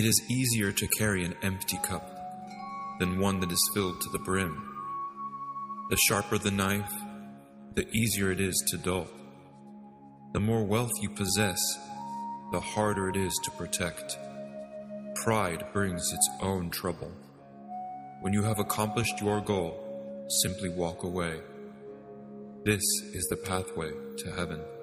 It is easier to carry an empty cup than one that is filled to the brim. The sharper the knife, the easier it is to dull. The more wealth you possess, the harder it is to protect. Pride brings its own trouble. When you have accomplished your goal, simply walk away. This is the pathway to heaven.